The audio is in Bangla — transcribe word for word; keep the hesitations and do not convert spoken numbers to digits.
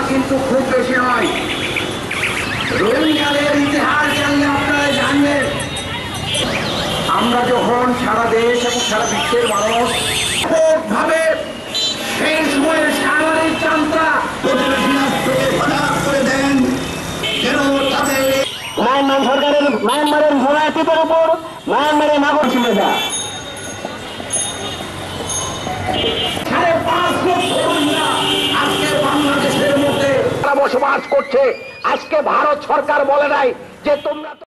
কিন্তু খুব বেশি নয়। রোহিঙ্গাদের ইতিহাস জানলে আপনারা জানবেন, আমরা যখন সারা দেশ এবং সারা বিশ্বের মানুষ ভাবে সেই সময়ের সামরিক যাত্রা করে দেন যেন তাদের মায়ানমার সরকারের মায়ানমারের ভূরায়িতের উপর মায়ানমারের নাগর ছিল যা সাড়ে পাঁচ লক্ষ রোহিঙ্গা আজকে বাংলাদেশের মধ্যে বসবাস করছে। আজকে ভারত সরকার বলে নাই যে তোমরা